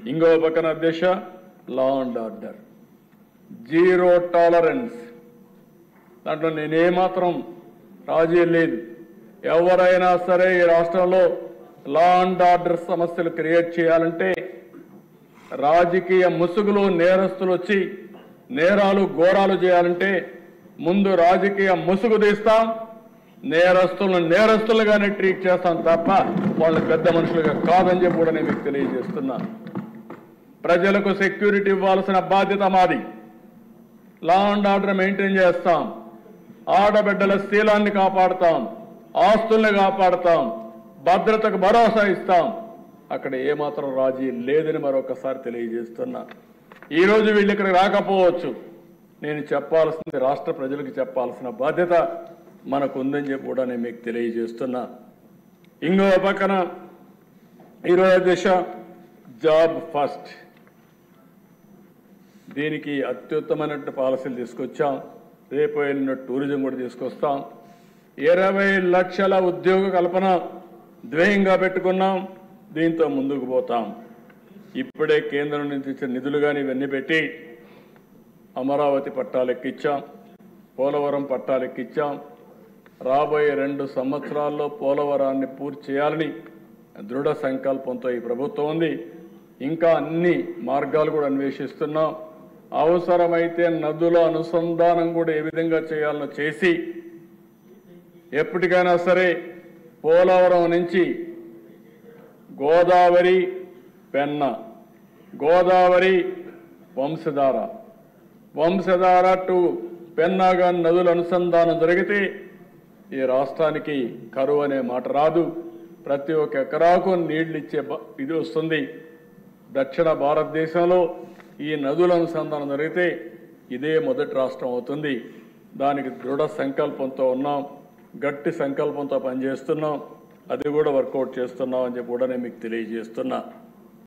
ఇంకో పక్కన అధ్యక్ష law and order, zero tolerance. దాంట్లో నేనేమాత్రం రాజీ లేదు. ఎవరైనా సరే ఈ రాష్ట్రంలో లా అండ్ ఆర్డర్ సమస్యలు క్రియేట్ చేయాలంటే రాజకీయ ముసుగులు నేరస్తులు వచ్చి నేరాలు ఘోరాలు చేయాలంటే ముందు రాజకీయ ముసుగు తీస్తాం, నేరస్తులను నేరస్తులుగానే ట్రీట్ చేస్తాం తప్ప వాళ్ళు పెద్ద మనుషులుగా కాదని చెప్పి కూడా నేను మీకు తెలియజేస్తున్నా. ప్రజలకు సెక్యూరిటీ ఇవ్వాల్సిన బాధ్యత మాది. లా అండ్ ఆర్డర్ మెయింటైన్ చేస్తాం, ఆడబిడ్డల శీలాన్ని కాపాడుతాం, ఆస్తుల్ని కాపాడుతాం, భద్రతకు భరోసా ఇస్తాం. అక్కడ ఏమాత్రం రాజీ లేదని మరొకసారి తెలియజేస్తున్నా. ఈరోజు వీళ్ళు ఇక్కడికి రాకపోవచ్చు, నేను చెప్పాల్సింది రాష్ట్ర ప్రజలకు చెప్పాల్సిన బాధ్యత మనకు ఉందని చెప్పి కూడా నేను మీకు తెలియజేస్తున్నా. ఇంకో పక్కన ఈరోజు దిశ జాబ్ ఫస్ట్, దీనికి అత్యుత్తమైన పాలసీలు తీసుకొచ్చాం. రేపు వెళ్ళిన టూరిజం కూడా తీసుకొస్తాం. 20 లక్షల ఉద్యోగ కల్పన ధ్యేయంగా పెట్టుకున్నాం. దీంతో ముందుకు పోతాం. ఇప్పుడే కేంద్రం నుంచి ఇచ్చిన నిధులు కానీ ఇవన్నీ పెట్టి అమరావతి పట్టాలెక్కించాం, పోలవరం పట్టాలెక్కించాం. రాబోయే 2 సంవత్సరాల్లో పోలవరాన్ని పూర్తి చేయాలని దృఢ సంకల్పంతో ఈ ప్రభుత్వం ఉంది. ఇంకా అన్ని మార్గాలు కూడా అన్వేషిస్తున్నాం. అవసరమైతే నదుల అనుసంధానం కూడా ఏ విధంగా చేయాలనో చేసి ఎప్పటికైనా సరే పోలవరం నుంచి గోదావరి పెన్న, గోదావరి వంశధార, వంశధార టు పెన్నాగా నదుల అనుసంధానం జరిగితే ఈ రాష్ట్రానికి కరువు అనే మాట రాదు. ప్రతి ఒక్క ఎకరాకు నీళ్లు ఇచ్చే ఇది వస్తుంది. దక్షిణ భారతదేశంలో ఈ నదుల అనుసంధానం జరిగితే ఇదే మొదటి రాష్ట్రం అవుతుంది. దానికి దృఢ సంకల్పంతో ఉన్నాం, గట్టి సంకల్పంతో పనిచేస్తున్నాం. అది కూడా వర్కౌట్ చేస్తున్నాం అని చెప్పి కూడా నేను మీకు తెలియజేస్తున్నా.